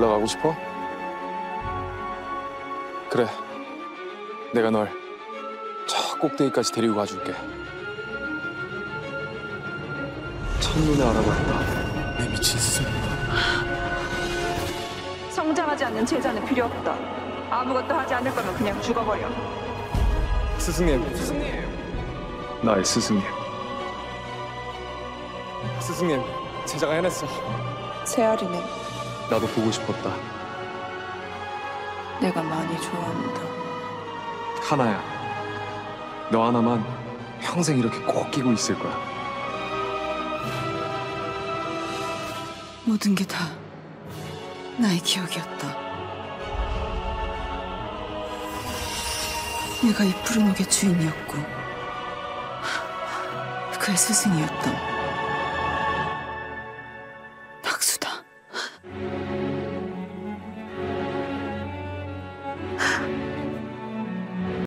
올라가고 싶어? 그래, 내가 널 저 꼭대기까지 데리고 가줄게. 첫눈에 알아봤다. 내 미친 스승님. 성장하지 않는 제자는 필요 없다. 아무것도 하지 않을 거면 그냥 죽어버려. 스승님. 나의 스승님. 스승님, 제자가 해냈어. 세알이네. 나도 보고 싶었다. 내가 많이 좋아한다. 하나야, 너 하나만 평생 이렇게 꼭 끼고 있을 거야. 모든 게 다 나의 기억이었다. 내가 이 푸른 옥의 주인이었고 그의 스승이었다.